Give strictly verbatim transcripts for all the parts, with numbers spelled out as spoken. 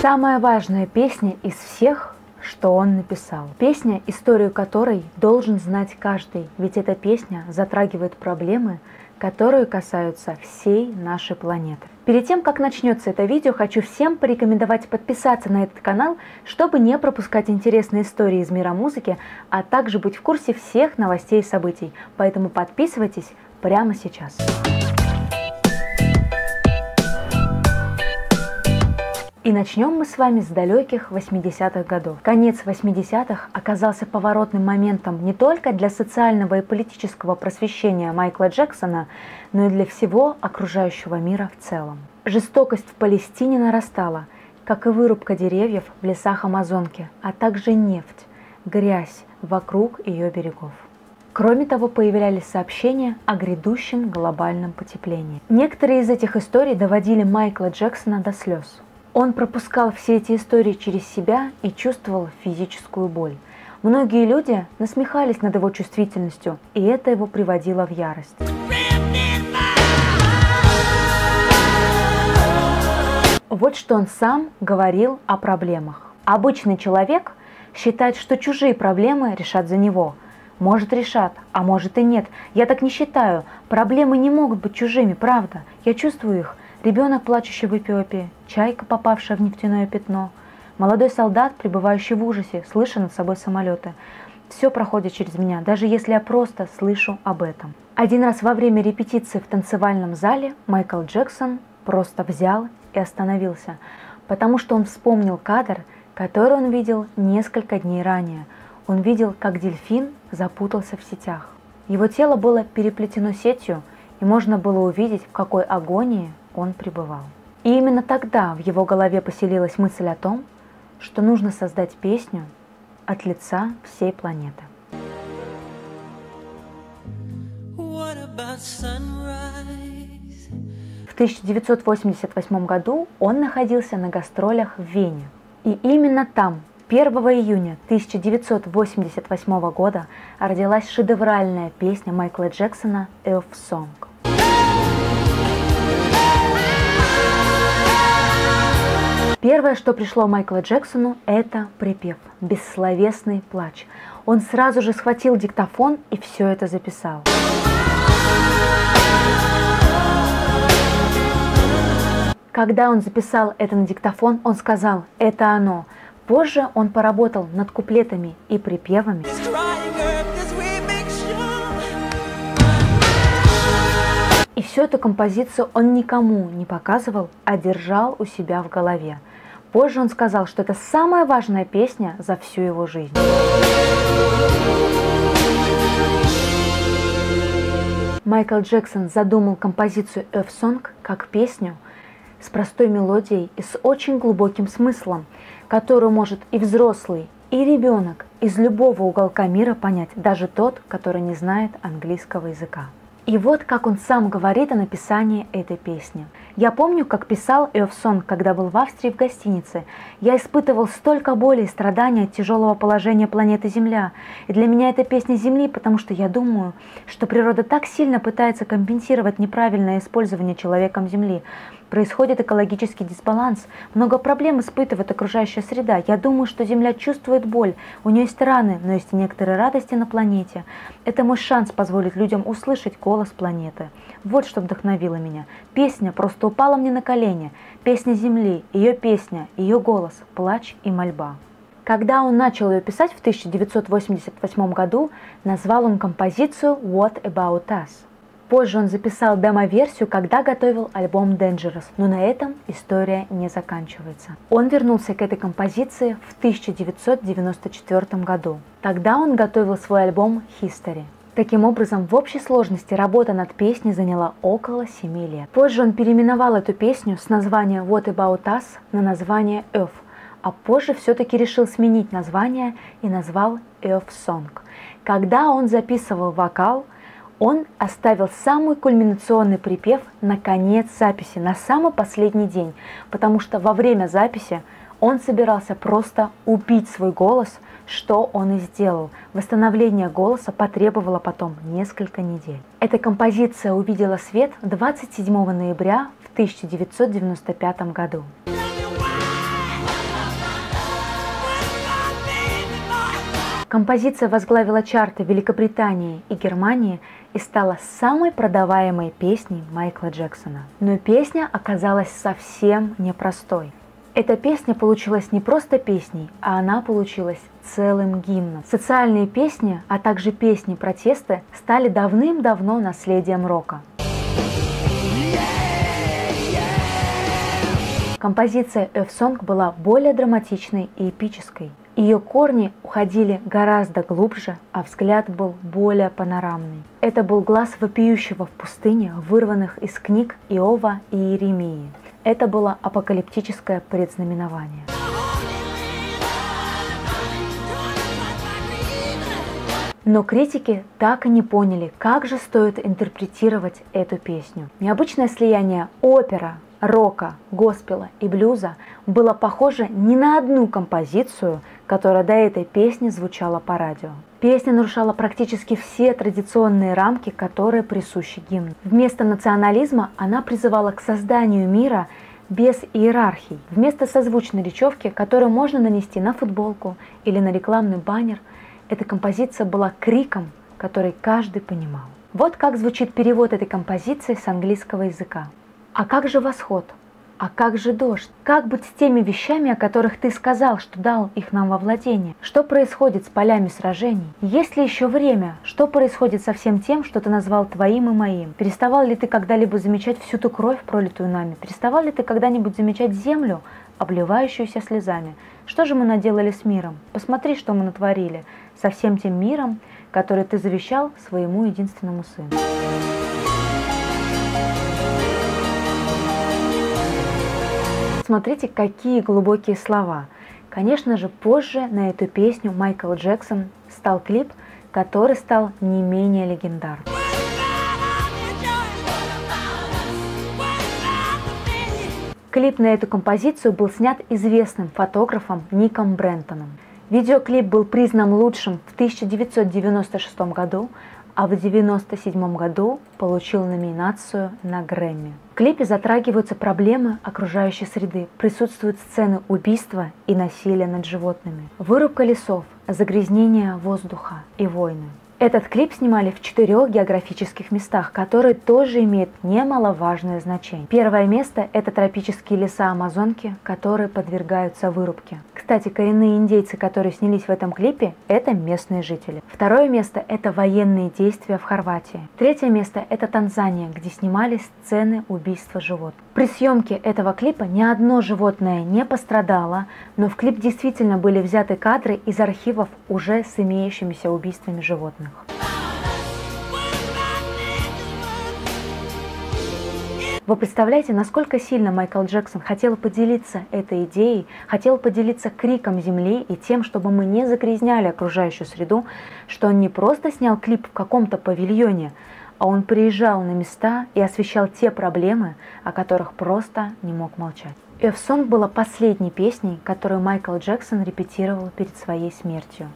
самая важная песня из всех, что он написал. Песня, историю которой должен знать каждый, ведь эта песня затрагивает проблемы, которые касаются всей нашей планеты. Перед тем, как начнется это видео, хочу всем порекомендовать подписаться на этот канал, чтобы не пропускать интересные истории из мира музыки, а также быть в курсе всех новостей и событий. Поэтому подписывайтесь прямо сейчас. И начнем мы с вами с далеких восьмидесятых годов. Конец восьмидесятых оказался поворотным моментом не только для социального и политического просвещения Майкла Джексона, но и для всего окружающего мира в целом. Жестокость в Палестине нарастала, как и вырубка деревьев в лесах Амазонки, а также нефть, грязь вокруг ее берегов. Кроме того, появлялись сообщения о грядущем глобальном потеплении. Некоторые из этих историй доводили Майкла Джексона до слез. Он пропускал все эти истории через себя и чувствовал физическую боль. Многие люди насмехались над его чувствительностью, и это его приводило в ярость. Вот что он сам говорил о проблемах. Обычный человек считает, что чужие проблемы решат за него. Может, решат, а может и нет. Я так не считаю. Проблемы не могут быть чужими, правда. Я чувствую их. Ребенок, плачущий в Эфиопии, чайка, попавшая в нефтяное пятно, молодой солдат, пребывающий в ужасе, слыша над собой самолеты. Все проходит через меня, даже если я просто слышу об этом. Один раз во время репетиции в танцевальном зале Майкл Джексон просто взял и остановился, потому что он вспомнил кадр, который он видел несколько дней ранее. Он видел, как дельфин запутался в сетях. Его тело было переплетено сетью, и можно было увидеть, в какой агонии он пребывал. И именно тогда в его голове поселилась мысль о том, что нужно создать песню от лица всей планеты. В тысяча девятьсот восемьдесят восьмом году он находился на гастролях в Вене. И именно там, первого июня тысяча девятьсот восемьдесят восьмого года, родилась шедевральная песня Майкла Джексона «Earth Song». Первое, что пришло Майклу Джексону, это припев, бессловесный плач. Он сразу же схватил диктофон и все это записал. Когда он записал это на диктофон, он сказал: «Это оно». Позже он поработал над куплетами и припевами. И всю эту композицию он никому не показывал, а держал у себя в голове. Позже он сказал, что это самая важная песня за всю его жизнь. Майкл Джексон задумал композицию «Earth Song» как песню с простой мелодией и с очень глубоким смыслом, которую может и взрослый, и ребенок из любого уголка мира понять, даже тот, который не знает английского языка. И вот как он сам говорит о написании этой песни. «Я помню, как писал Earth Song, когда был в Австрии в гостинице. Я испытывал столько боли и страданий от тяжелого положения планеты Земля. И для меня это песня Земли, потому что я думаю, что природа так сильно пытается компенсировать неправильное использование человеком Земли. Происходит экологический дисбаланс, много проблем испытывает окружающая среда. Я думаю, что Земля чувствует боль, у нее есть раны, но есть и некоторые радости на планете. Это мой шанс позволить людям услышать голос планеты. Вот что вдохновило меня. Песня просто упала мне на колени. Песня Земли, ее песня, ее голос, плач и мольба». Когда он начал ее писать в тысяча девятьсот восемьдесят восьмом году, назвал он композицию «What About Us?». Позже он записал демо-версию, когда готовил альбом Dangerous, но на этом история не заканчивается. Он вернулся к этой композиции в тысяча девятьсот девяносто четвёртом году. Тогда он готовил свой альбом History. Таким образом, в общей сложности работа над песней заняла около семи лет. Позже он переименовал эту песню с названия What About Us на название Earth, а позже все-таки решил сменить название и назвал Earth Song. Когда он записывал вокал, он оставил самый кульминационный припев на конец записи, на самый последний день, потому что во время записи он собирался просто убить свой голос, что он и сделал. Восстановление голоса потребовало потом несколько недель. Эта композиция увидела свет двадцать седьмого ноября в тысяча девятьсот девяносто пятом году. Композиция возглавила чарты Великобритании и Германии и стала самой продаваемой песней Майкла Джексона. Но песня оказалась совсем непростой. Эта песня получилась не просто песней, а она получилась целым гимном. Социальные песни, а также песни протеста стали давным-давно наследием рока. Композиция F-Song была более драматичной и эпической. Ее корни уходили гораздо глубже, а взгляд был более панорамный. Это был глаз вопиющего в пустыне, вырванных из книг Иова и Иеремии. Это было апокалиптическое предзнаменование. Но критики так и не поняли, как же стоит интерпретировать эту песню. Необычное слияние опера, рока, госпела и блюза было похоже не на одну композицию, которая до этой песни звучала по радио. Песня нарушала практически все традиционные рамки, которые присущи гимну. Вместо национализма она призывала к созданию мира без иерархий. Вместо созвучной речевки, которую можно нанести на футболку или на рекламный баннер, эта композиция была криком, который каждый понимал. Вот как звучит перевод этой композиции с английского языка. «А как же восход? А как же дождь? Как быть с теми вещами, о которых ты сказал, что дал их нам во владение? Что происходит с полями сражений? Есть ли еще время? Что происходит со всем тем, что ты назвал твоим и моим? Переставал ли ты когда-либо замечать всю ту кровь, пролитую нами? Переставал ли ты когда-нибудь замечать землю, обливающуюся слезами? Что же мы наделали с миром? Посмотри, что мы натворили со всем тем миром, который ты завещал своему единственному сыну». Смотрите, какие глубокие слова. Конечно же, позже на эту песню Майкл Джексон стал клип, который стал не менее легендарным. Клип на эту композицию был снят известным фотографом Ником Брентоном. Видеоклип был признан лучшим в тысяча девятьсот девяносто шестом году, а в девяносто седьмом году получил номинацию на Грэмми. В клипе затрагиваются проблемы окружающей среды, присутствуют сцены убийства и насилия над животными, вырубка лесов, загрязнение воздуха и войны. Этот клип снимали в четырех географических местах, которые тоже имеют немаловажное значение. Первое место – это тропические леса Амазонки, которые подвергаются вырубке. Кстати, коренные индейцы, которые снялись в этом клипе, это местные жители. Второе место – это военные действия в Хорватии. Третье место – это Танзания, где снимались сцены убийства животных. При съемке этого клипа ни одно животное не пострадало, но в клип действительно были взяты кадры из архивов уже с имеющимися убийствами животных. Вы представляете, насколько сильно Майкл Джексон хотел поделиться этой идеей, хотел поделиться криком земли и тем, чтобы мы не загрязняли окружающую среду, что он не просто снял клип в каком-то павильоне, а он приезжал на места и освещал те проблемы, о которых просто не мог молчать. F-Song была последней песней, которую Майкл Джексон репетировал перед своей смертью.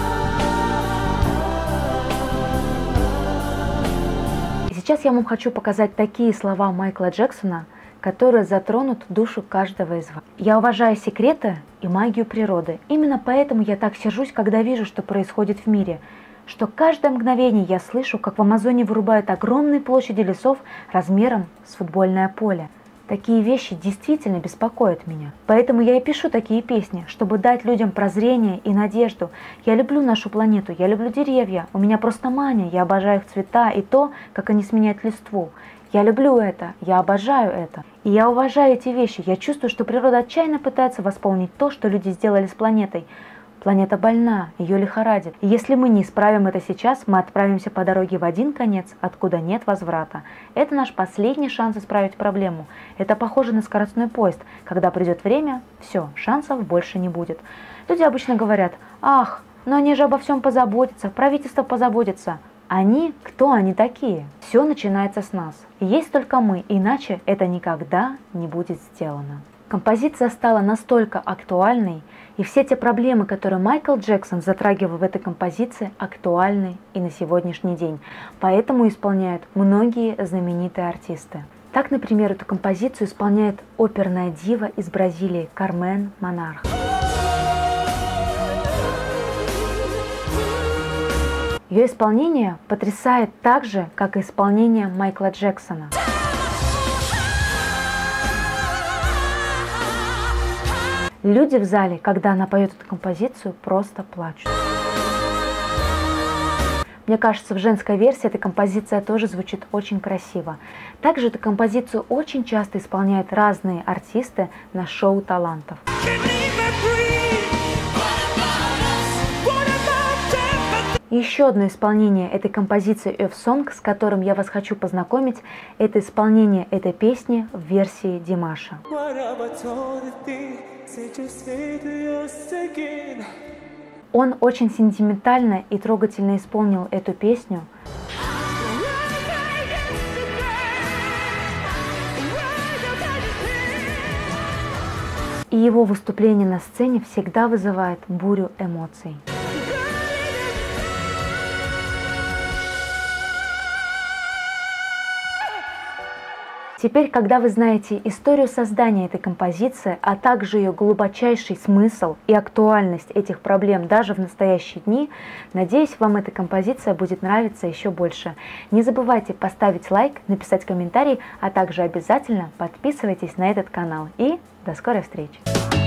Сейчас я вам хочу показать такие слова Майкла Джексона, которые затронут душу каждого из вас. Я уважаю секреты и магию природы. Именно поэтому я так сержусь, когда вижу, что происходит в мире. Что каждое мгновение я слышу, как в Амазоне вырубают огромные площади лесов размером с футбольное поле. Такие вещи действительно беспокоят меня. Поэтому я и пишу такие песни, чтобы дать людям прозрение и надежду. Я люблю нашу планету, я люблю деревья, у меня просто мания, я обожаю их цвета и то, как они сменяют листву. Я люблю это, я обожаю это. И я уважаю эти вещи, я чувствую, что природа отчаянно пытается восполнить то, что люди сделали с планетой. Планета больна, ее лихорадит. И если мы не исправим это сейчас, мы отправимся по дороге в один конец, откуда нет возврата. Это наш последний шанс исправить проблему. Это похоже на скоростной поезд. Когда придет время, все, шансов больше не будет. Люди обычно говорят: ах, но они же обо всем позаботятся, правительство позаботится. Они, кто они такие? Все начинается с нас. И есть только мы, иначе это никогда не будет сделано. Композиция стала настолько актуальной, и все те проблемы, которые Майкл Джексон затрагивал в этой композиции, актуальны и на сегодняшний день. Поэтому исполняют многие знаменитые артисты. Так, например, эту композицию исполняет оперная дива из Бразилии Кармен Монарх. Ее исполнение потрясает так же, как и исполнение Майкла Джексона. Люди в зале, когда она поет эту композицию, просто плачут. Мне кажется, в женской версии эта композиция тоже звучит очень красиво. Также эту композицию очень часто исполняют разные артисты на шоу талантов. Еще одно исполнение этой композиции Earth Song, с которым я вас хочу познакомить, это исполнение этой песни в версии Димаша. Он очень сентиментально и трогательно исполнил эту песню. И его выступление на сцене всегда вызывает бурю эмоций. Теперь, когда вы знаете историю создания этой композиции, а также ее глубочайший смысл и актуальность этих проблем даже в настоящие дни, надеюсь, вам эта композиция будет нравиться еще больше. Не забывайте поставить лайк, написать комментарий, а также обязательно подписывайтесь на этот канал. И до скорой встречи!